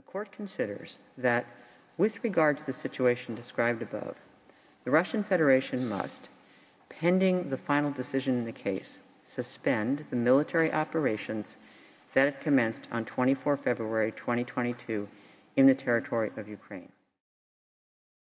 court considers that, with regard to the situation described above, the Russian Federation must, pending the final decision in the case, suspend the military operations that it commenced on 24 February 2022 in the territory of Ukraine.